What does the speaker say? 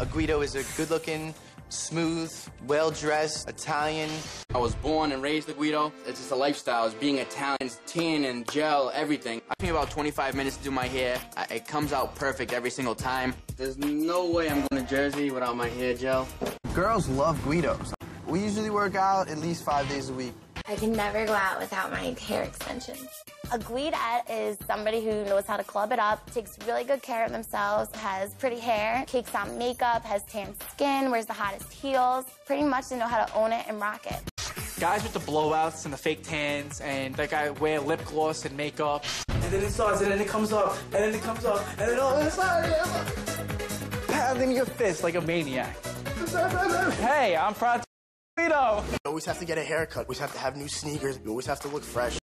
A Guido is a good-looking, smooth, well-dressed Italian. I was born and raised a Guido. It's just a lifestyle. It's being Italian, it's tan and gel, everything. I take about 25 minutes to do my hair. It comes out perfect every single time. There's no way I'm going to Jersey without my hair gel. Girls love Guidos. We usually work out at least 5 days a week. I can never go out without my hair extensions. A Guidette is somebody who knows how to club it up, takes really good care of themselves, has pretty hair, cakes on makeup, has tan skin, wears the hottest heels. Pretty much they know how to own it and rock it. Guys with the blowouts and the fake tans and that guy wear lip gloss and makeup. And then it starts, and then it comes up, and then it comes up, and then all of a sudden, pounding your fist like a maniac. Hey, I'm proud to Guido. You always have to get a haircut. We always have to have new sneakers. You always have to look fresh.